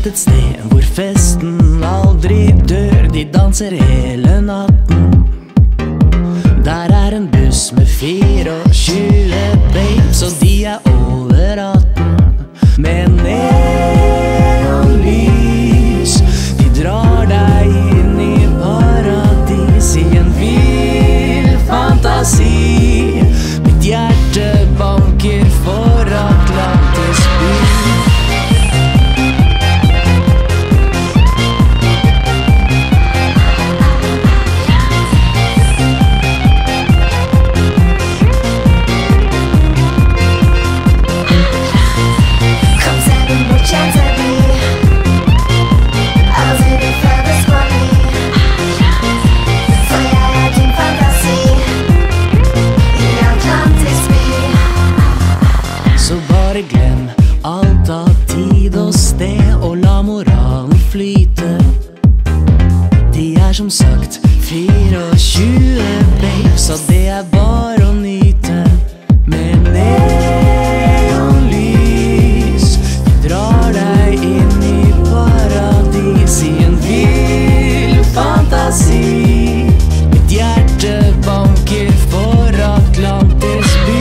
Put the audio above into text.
vet et sted hvor festen aldri dør. De danser hele natten. Der er en buss med 24 babes, og de er over 18. Med neonlys, de drar deg inn i paradis, i en vill fantasi. Mitt hjerte banker for Atlantis by. Glem alt av tid og sted, og la moralen flyte. De er som sagt 24 babes, og det er bare å nyte. Med neonlys, de drar deg inn i paradis, i en vill fantasi. Mitt hjerte banker for Atlantis by.